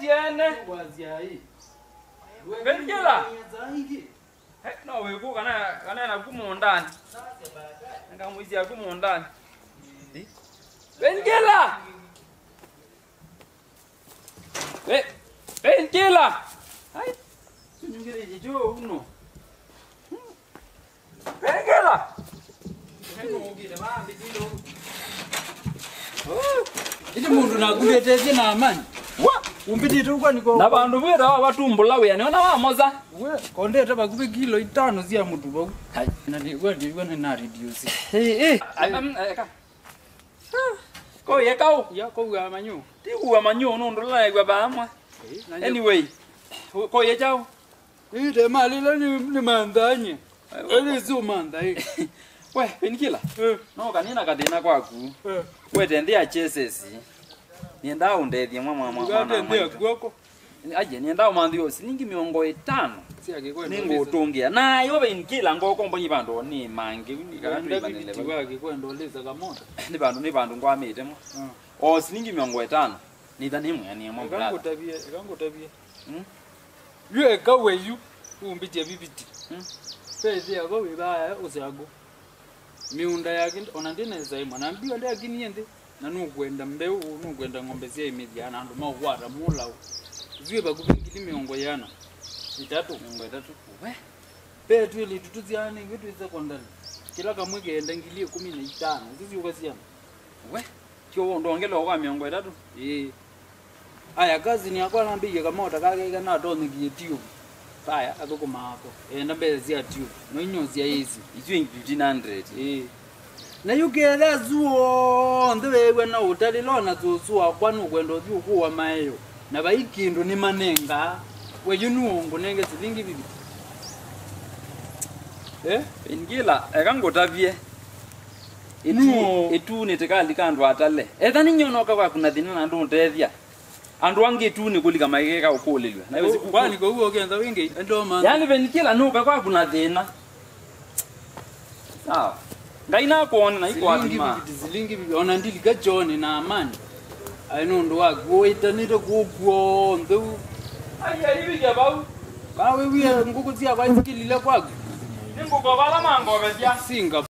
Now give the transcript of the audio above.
tiene. Wazia hii. Bengela. No we go kana na kumu ndani. Nga mwizi ya kumu ndani. Bengela. Bengela. Hai. Tunyingire jijo uno. Bengela. Iti mundu nakuleteje na amani. Umbiti tukwa niko. Na bandu bwera watumbula we yani ona wamoza. We kondeta bakupe kilo 5 zia mutu baku. Hai na ni na reduce. Ka. Ko ye kau. Ya ko ga manyo. Ti uwa manyo no ndola igwa bamwa. Anyway. Ko ye chao. Ite mali la ni mandanye. Ele zu mandai. We, Bengela. No kanina kadena kwaku. We tende a chesesi. Nienda undethia mwana. Ngatende kwako. Aje nienda umandio silingi 500. Si akikwe. Ningo utungia. Na yo Bengela ngoko mbonyi bandu ni mange ni kandu ibani wake kwenda leza kamoto. Ni bandu ngwamete mo. O silingi 500. Nithani mwani mo brother. Kango tabia. Yue kawe yu umbitia bibiti. Pezi yako wibaya usiago. Miunda yake ona ndine zaima na mbio ndio akiniende na nukwenda mbeu nukwenda ngombe sia imidiana andu mawara mula ziwe bakubingili miongo yana itatu ngombe tatu we petu ile tutuziane vitu za kwandani kila kamwe geenda ngilie 15 zizi ukasiana we kyo ndongela kwa miongo tatu aya kazi ni akwa nambige kama utakake na toni kietio baya akoko mako enda mbezi ya tube no inyozi ya hizi itwe 1500 na yugera zuo ndewe na utalilona zuwa kwanu kwendo byukuwa mayo na bayikindu ni manenga we yunuongo nenge zilingi bibi Bengela ekangotavie etu netekali kandu atale ethani nyonoka kwa kuna thina na ndu ndethia andu wange tu ni kulika maigeka ukulilwa na yosi kwani ko uo kenza wingi endo man yani Bengela no kwa kuna thina sawa ngaina kuona na iko adima zilingi bibi ona ndili gajone na amani aino ndo wako itanire kukuo ndo aya hivi jabau bawe wiya ngukuzia kwa sikilile kwako ningo bala mango bezia singa